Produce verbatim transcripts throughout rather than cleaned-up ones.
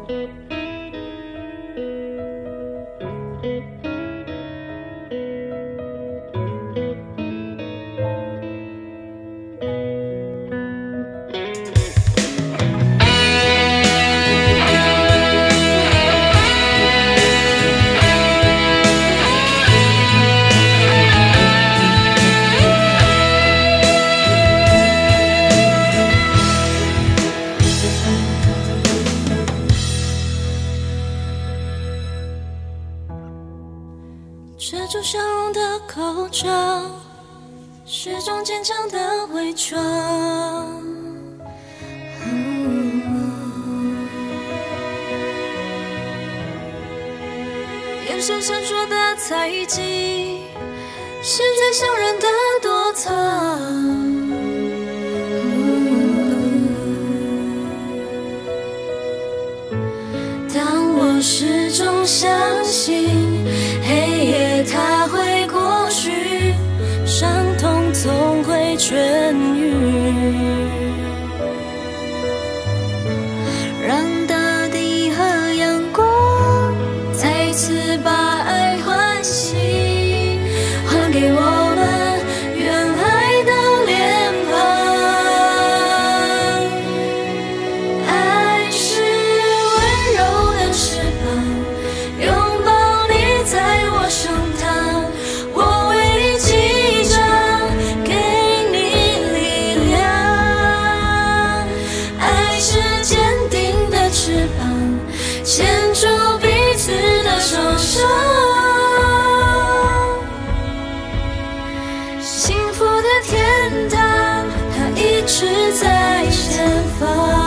遮住笑容的口罩，是种坚强的伪装。嗯、眼神闪烁的猜忌，是最伤人的躲藏。嗯、当我始终相信。 黑夜它会过去，伤痛总会痊愈，让大地和阳光再次把爱唤醒，还给我们原来的脸庞。爱是温柔的翅膀，拥抱。 在我胸膛，我为你击掌，给你力量。爱是坚定的翅膀，牵住彼此的手手。幸福的天堂，它一直在前方。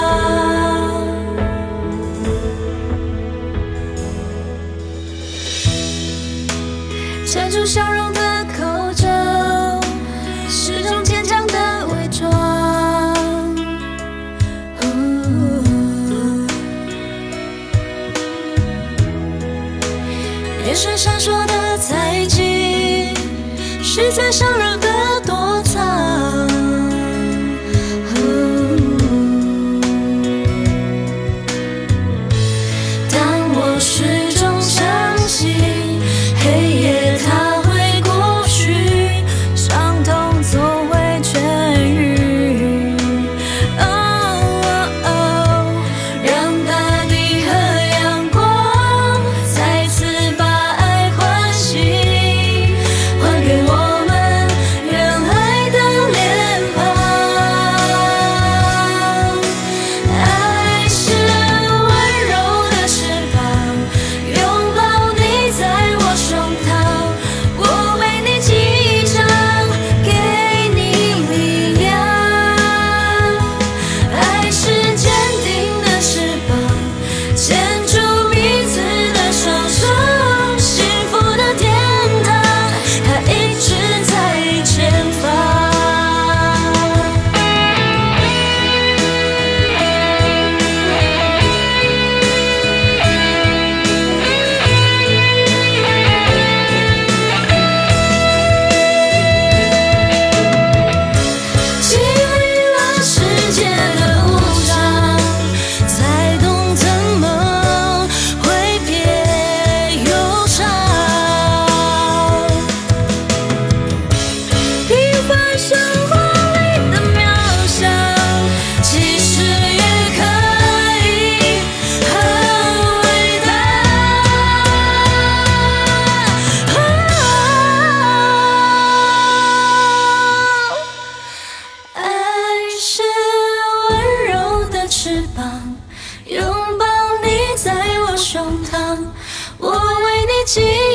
遮住笑容的口罩，是种坚强的伪装。眼神闪烁的猜忌，是最伤人的躲藏。当我始终相信。 黑夜它会过去，伤痛总会痊愈。哦哦，让大地和阳光再次把爱唤醒，还给我们原来的脸庞。爱是温柔的翅膀，拥抱你在我。 胸膛，我为你击掌，给你力量。爱是坚定的翅膀，牵住彼此的手手。幸福的天堂，它一直在前方。翅膀，拥抱你在我胸膛，我为你。